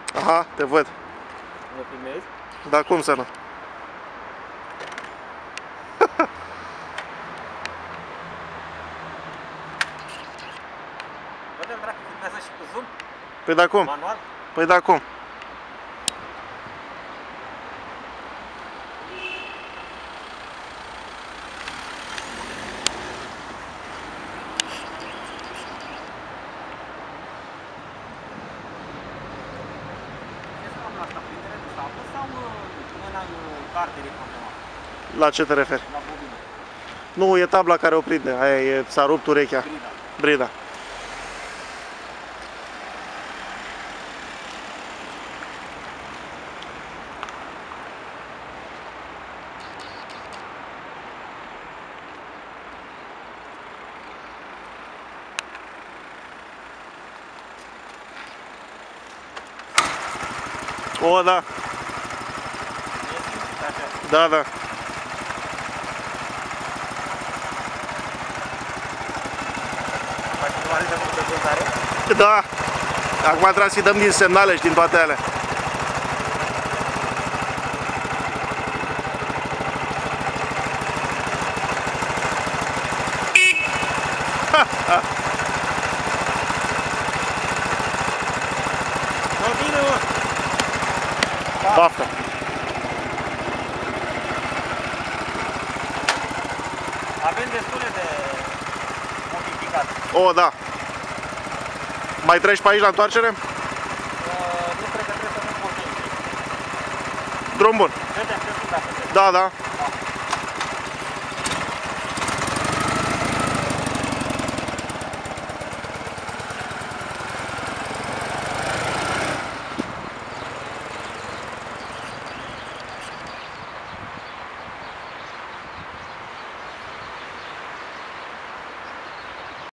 Aha, te văd. Mă filmezi? Dar cum să nu? Vedem, dracu, filmează și cu zoom? Păi da cum? Manual? Păi da cum? La ce te referi? La bobină. Nu, e tabla care o prinde. Aia e, s-a rupt urechea. Brida. O, da. Da, da. Da. Acum trebuie să-i dăm din semnale și din toate alea. Bine, mă! Baftă! Avem destule de modificat. O, da. Mai treci pe aici la întoarcere? Nu cred că trebuie să nu pornim. Drum bun. Vedem, ce sunt dacă Da, da.